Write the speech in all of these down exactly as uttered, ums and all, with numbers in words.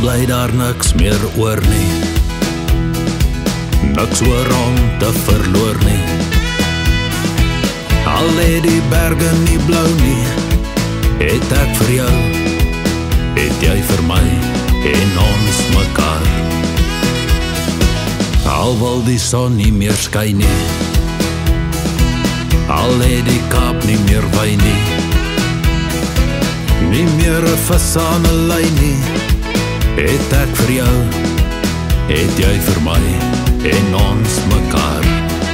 bly daar niks meer oor nie, niks oor om te verloor nie. Al lê die berge nie blou nie, het ek vir jou, het jy vir my, en ons mekaar. Al wil die son nie meer skyn nie, al lê die Kaap nie meer wyn nie, nie meer 'n vis aan 'n lyn nie, het ek vir jou, het jy vir my, en ons mekaar.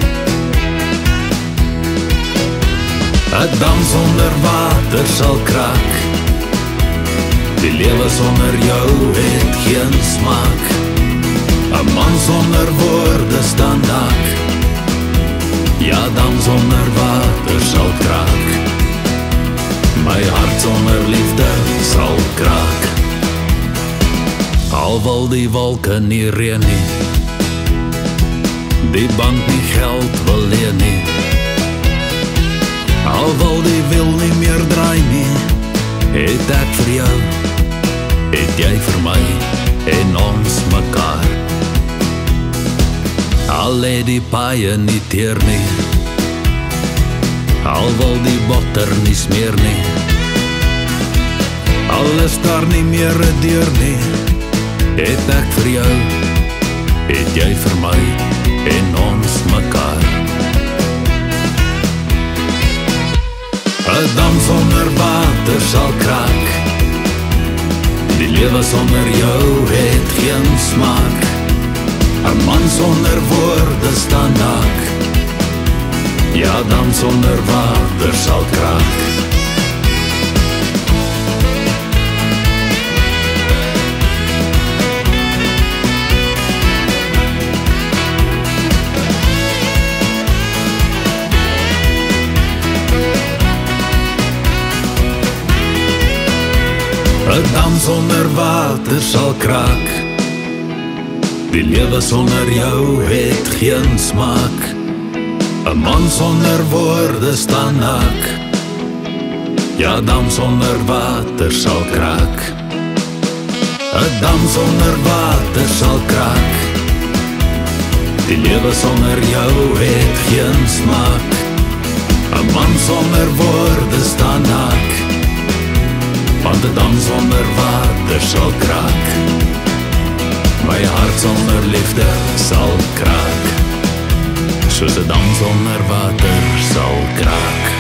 'n dam sonder water sal kraak, die lewe sonder jou het geen smaak. 'n man sonder woorde staan naak, ja, dam sonder water sal kraak. My hart sonder liefde sal kraak. Al wil die wolke nie reën nie, die bank nie geld wil leen nie, al wil die wiel nie meer draai nie, het ek vir jou, het jy vir my, en ons mekaar. Al lê die paaie nie teer nie, al wil die botter nie smeer nie, al is daar nie meer 'n deur nie, het ek vir jou, het jy vir my, en ons mekaar. 'n dam sonder water sal kraak, die lewe sonder jou het geen smaak. 'n man sonder woorde staan naak, ja, dam sonder water sal kraak. 'n dam sonder water sal kraak, die lewe sonder jou het geen smaak. 'n man sonder woorde staan naak, ja, dam sonder water sal kraak. 'n dam sonder water sal kraak, die lewe sonder jou het geen smaak. 'n man sonder woorde staan naak, want 'n dam sonder water sal kraak. My hart sonder liefde sal kraak, soos 'n dam sonder water sal kraak.